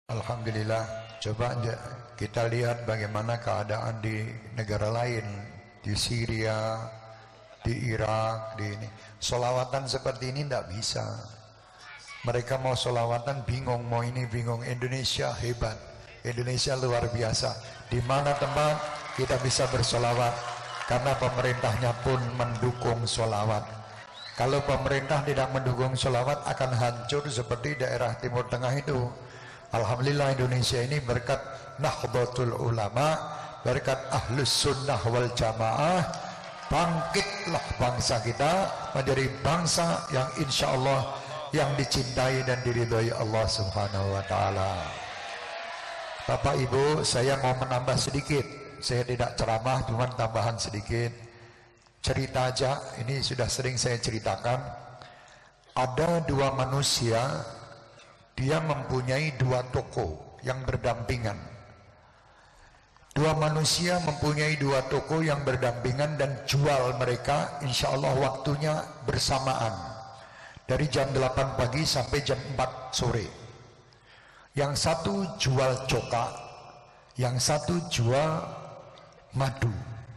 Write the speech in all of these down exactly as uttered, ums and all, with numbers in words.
Alhamdulillah, coba kita lihat bagaimana keadaan di negara lain, di Syria, di Irak, di ini. Solawatan seperti ini tidak bisa. Mereka mau solawatan bingung, mau ini bingung. Indonesia hebat, Indonesia luar biasa. Di mana tempat kita bisa bersolawat? Karena pemerintahnya pun mendukung solawat. Kalau pemerintah tidak mendukung solawat akan hancur seperti daerah Timur Tengah itu. Alhamdulillah Indonesia ini berkat Nahdlatul Ulama, berkat Ahlus Sunnah wal Jamaah, bangkitlah bangsa kita menjadi bangsa yang insya Allah yang dicintai dan diridhoi Allah Subhanahu wa Ta'ala. Bapak Ibu, saya mau menambah sedikit. Saya tidak ceramah, cuma tambahan sedikit. Cerita aja, ini sudah sering saya ceritakan. Ada dua manusia, dia mempunyai dua toko yang berdampingan. Dua manusia mempunyai dua toko yang berdampingan dan jual mereka insya Allah waktunya bersamaan. Dari jam delapan pagi sampai jam empat sore. Yang satu jual cokak, yang satu jual madu.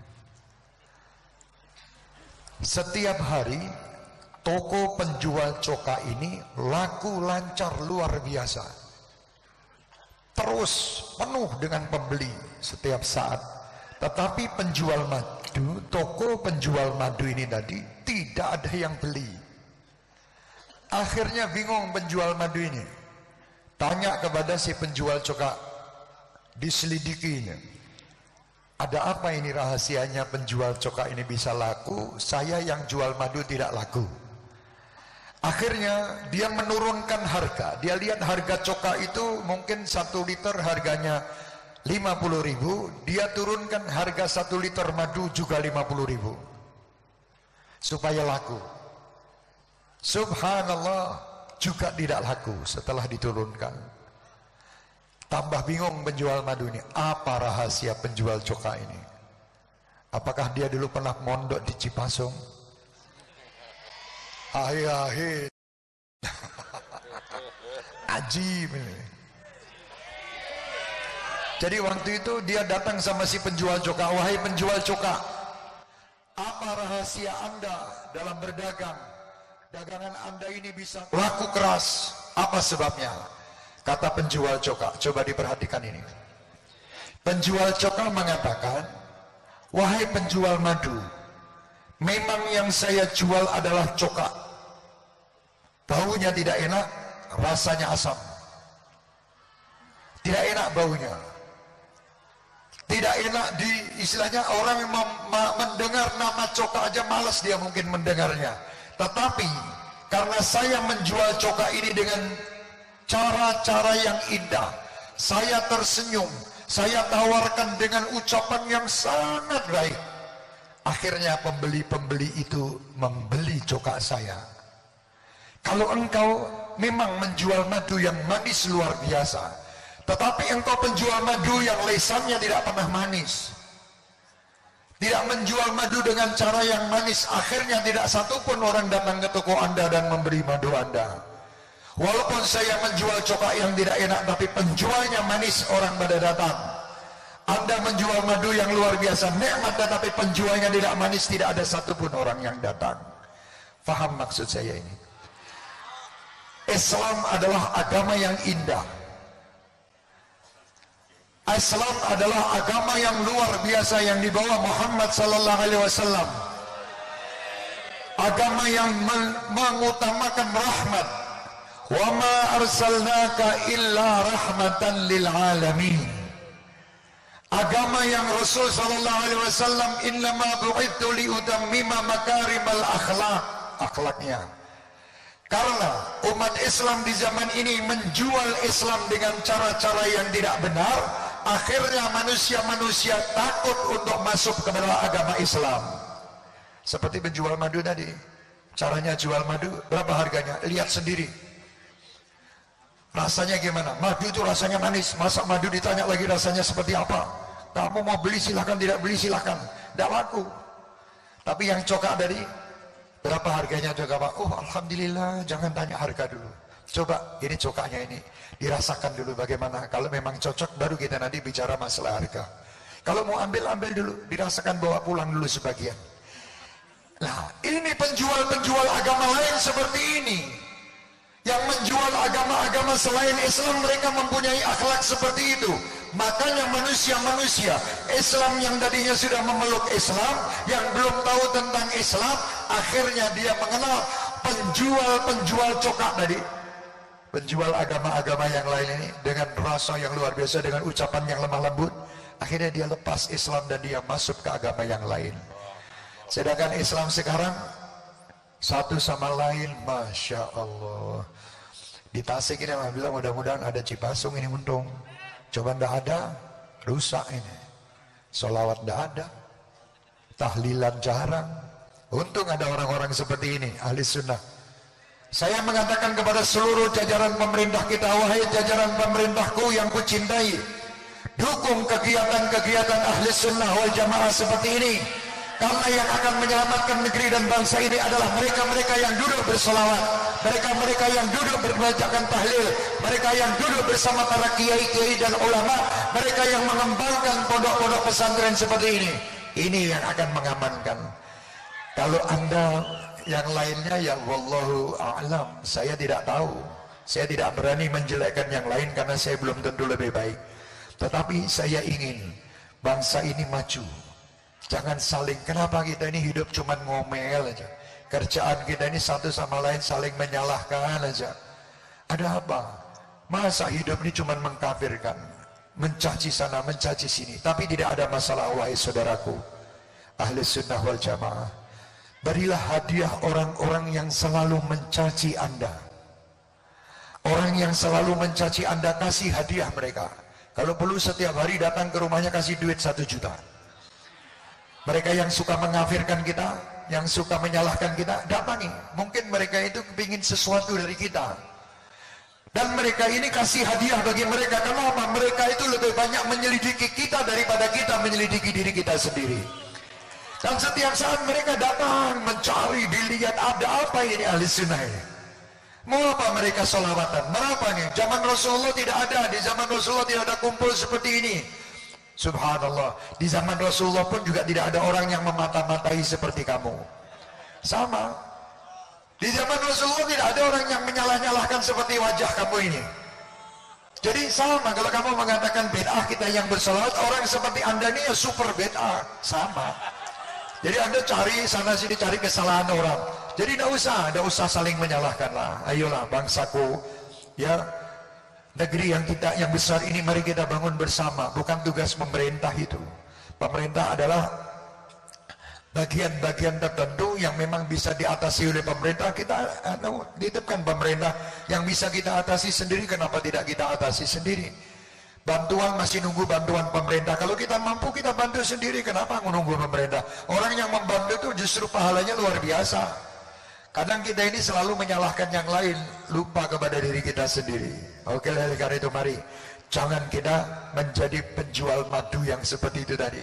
Setiap hari toko penjual cokak ini laku lancar luar biasa. Terus penuh dengan pembeli setiap saat. Tetapi penjual madu, toko penjual madu ini tadi tidak ada yang beli. Akhirnya bingung penjual madu ini. Tanya kepada si penjual cokak, diselidikinya. Ada apa ini rahasianya penjual cokak ini bisa laku, saya yang jual madu tidak laku. Akhirnya dia menurunkan harga. Dia lihat harga cokak itu mungkin satu liter harganya lima puluh ribu. Dia turunkan harga satu liter madu juga lima puluh ribu. Supaya laku. Subhanallah, juga tidak laku setelah diturunkan. Tambah bingung penjual madu ini. Apa rahasia penjual cokak ini? Apakah dia dulu pernah mondok di Cipasung? Ahir-ahir ajib ini. Jadi waktu itu dia datang sama si penjual cokak. Wahai penjual cokak, apa rahasia anda dalam berdagang? Dagangan anda ini bisa laku keras. Apa sebabnya? Kata penjual cokak, coba diperhatikan ini. Penjual cokak mengatakan, wahai penjual madu, memang yang saya jual adalah cokak. Baunya tidak enak, rasanya asam. Tidak enak baunya. Tidak enak di istilahnya orang yang mendengar nama cokak aja malas dia mungkin mendengarnya. Tetapi karena saya menjual cokak ini dengan cara-cara yang indah, saya tersenyum, saya tawarkan dengan ucapan yang sangat baik. Akhirnya pembeli-pembeli itu membeli cokak saya. Kalau engkau memang menjual madu yang manis luar biasa, tetapi engkau penjual madu yang lesannya tidak pernah manis, tidak menjual madu dengan cara yang manis, akhirnya tidak satupun orang datang ke toko anda dan memberi madu anda. Walaupun saya menjual cokak yang tidak enak, tapi penjualnya manis, orang pada datang. Anda menjual madu yang luar biasa nikmat, tetapi penjualnya tidak manis, tidak ada satupun orang yang datang. Faham maksud saya ini? Islam adalah agama yang indah. Islam adalah agama yang luar biasa yang dibawa Muhammad sallallahu alaihi wasallam. Agama yang mengutamakan rahmat. Wa ma arsalnaka illa rahmatan lil alamin. Agama yang Rasul sallallahu alaihi wasallam innama bu'ithu li utammima makarimal akhlak, akhlaknya. Karena umat Islam di zaman ini menjual Islam dengan cara-cara yang tidak benar, akhirnya manusia-manusia takut untuk masuk ke dalam agama Islam. Seperti penjual madu tadi. Caranya jual madu, berapa harganya? Lihat sendiri. Rasanya gimana? Madu itu rasanya manis. Masa madu ditanya lagi rasanya seperti apa? Kamu mau beli silahkan, tidak beli silahkan. Tidak laku. Tapi yang cokak dari berapa harganya juga Pak? Oh alhamdulillah, jangan tanya harga dulu. Coba ini cokaknya ini dirasakan dulu bagaimana. Kalau memang cocok baru kita nanti bicara masalah harga. Kalau mau ambil-ambil dulu, dirasakan, bawa pulang dulu sebagian. Nah, ini penjual-penjual agama lain seperti ini. Yang menjual agama-agama selain Islam, mereka mempunyai akhlak seperti itu. Makanya manusia-manusia Islam yang tadinya sudah memeluk Islam, yang belum tahu tentang Islam, akhirnya dia mengenal penjual-penjual cokak tadi, penjual agama-agama yang lain ini, dengan rasa yang luar biasa, dengan ucapan yang lemah lembut. Akhirnya dia lepas Islam dan dia masuk ke agama yang lain. Sedangkan Islam sekarang satu sama lain, Masya Allah. Di Tasik ini alhamdulillah, mudah-mudahan ada Cipasung ini untung. Coba ndak ada, rusak ini. Sholawat ndak ada, tahlilan jarang. Untung ada orang-orang seperti ini, ahli sunnah. Saya mengatakan kepada seluruh jajaran pemerintah kita, wahai jajaran pemerintahku yang kucintai, dukung kegiatan-kegiatan ahli sunnah wal jamaah seperti ini. Karena yang akan menyelamatkan negeri dan bangsa ini adalah mereka-mereka yang duduk berselawat, mereka-mereka yang duduk berbacakan tahlil, mereka yang duduk bersama para kiai-kiai dan ulama, mereka yang mengembangkan pondok-pondok pesantren seperti ini. Ini yang akan mengamankan. Kalau anda yang lainnya, ya wallahu a'lam, saya tidak tahu. Saya tidak berani menjelekkan yang lain karena saya belum tentu lebih baik. Tetapi saya ingin bangsa ini maju. Jangan saling, kenapa kita ini hidup cuma ngomel aja. Kerjaan kita ini satu sama lain saling menyalahkan aja. Ada apa? Masa hidup ini cuma mengkafirkan, mencaci sana, mencaci sini. Tapi tidak ada masalah, wahai saudaraku ahli sunnah wal jamaah. Berilah hadiah orang-orang yang selalu mencaci anda. Orang yang selalu mencaci anda, kasih hadiah mereka. Kalau perlu setiap hari datang ke rumahnya, kasih duit satu juta. Mereka yang suka mengafirkan kita, yang suka menyalahkan kita, datangi. Mungkin mereka itu kepingin sesuatu dari kita. Dan mereka ini kasih hadiah bagi mereka. Kenapa? Mereka itu lebih banyak menyelidiki kita daripada kita menyelidiki diri kita sendiri. Dan setiap saat mereka datang mencari, dilihat ada apa ini ahli sunnah ini. Mau apa mereka sholawatan? Berapa nih? Zaman Rasulullah tidak ada. Di zaman Rasulullah tidak ada kumpul seperti ini. Subhanallah, di zaman Rasulullah pun juga tidak ada orang yang memata-matai seperti kamu. Sama. Di zaman Rasulullah tidak ada orang yang menyalah-nyalahkan seperti wajah kamu ini. Jadi sama, kalau kamu mengatakan bid'ah kita yang bersolawat, orang seperti anda ini ya super bid'ah. Sama. Jadi anda cari sana sini, cari kesalahan orang. Jadi tidak usah, tidak usah saling menyalahkan lah. Ayolah bangsaku, ya. Negeri yang kita yang besar ini mari kita bangun bersama. Bukan tugas pemerintah itu. Pemerintah adalah bagian-bagian tertentu yang memang bisa diatasi oleh pemerintah. Kita anu, dititipkan pemerintah yang bisa kita atasi sendiri. Kenapa tidak kita atasi sendiri? Bantuan masih nunggu bantuan pemerintah. Kalau kita mampu kita bantu sendiri. Kenapa menunggu pemerintah? Orang yang membantu itu justru pahalanya luar biasa. Kadang kita ini selalu menyalahkan yang lain, lupa kepada diri kita sendiri. Oke, oleh karena itu mari jangan kita menjadi penjual madu yang seperti itu tadi.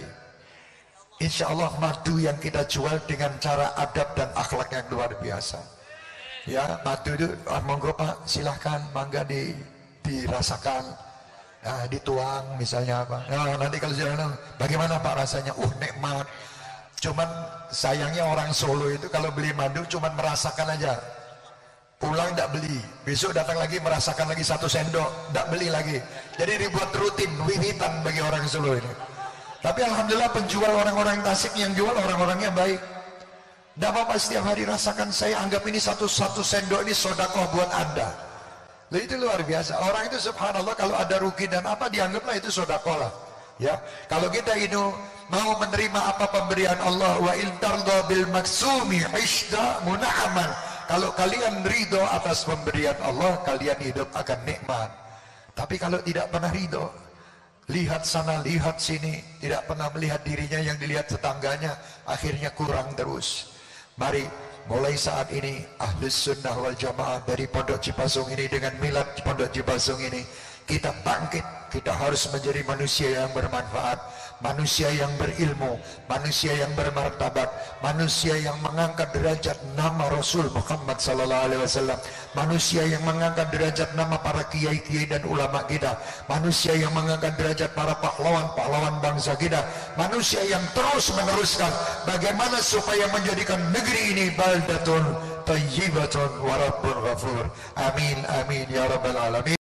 Insya Allah madu yang kita jual dengan cara adab dan akhlak yang luar biasa. Ya, madu itu, ah, monggo Pak, silahkan, mangga di, dirasakan, nah, dituang misalnya apa. Nah, nanti kalau jalan, bagaimana Pak rasanya? Uh, nikmat. Cuman sayangnya orang Solo itu kalau beli madu cuman merasakan aja, pulang tidak beli, besok datang lagi merasakan lagi satu sendok, tidak beli lagi. Jadi dibuat rutin, wiwitan bagi orang Solo ini. Tapi alhamdulillah penjual orang-orang Tasik yang jual orang-orangnya baik. Tidak apa-apa, setiap hari rasakan, saya anggap ini satu-satu sendok ini sodakoh buat anda. Lalu itu luar biasa. Orang itu subhanallah kalau ada rugi dan apa dianggaplah itu sodakoh lah. Ya, kalau kita itu mau menerima apa pemberian Allah, wa in tarda bil maksumi ishda munahaman. Kalau kalian ridho atas pemberian Allah, kalian hidup akan nikmat. Tapi kalau tidak pernah ridho, lihat sana lihat sini, tidak pernah melihat dirinya yang dilihat tetangganya, akhirnya kurang terus. Mari mulai saat ini Ahlus Sunnah wal Jamaah dari Pondok Cipasung ini dengan milad Pondok Cipasung ini, kita bangkit. Kita harus menjadi manusia yang bermanfaat, manusia yang berilmu, manusia yang bermartabat, manusia yang mengangkat derajat nama Rasul Muhammad sallallahu alaihi wasallam, manusia yang mengangkat derajat nama para kiai-kiai dan ulama kita, manusia yang mengangkat derajat para pahlawan-pahlawan bangsa kita, manusia yang terus meneruskan bagaimana supaya menjadikan negeri ini baldatun thayyibatun wa rabbun ghafur. Amin amin ya rabbal alamin.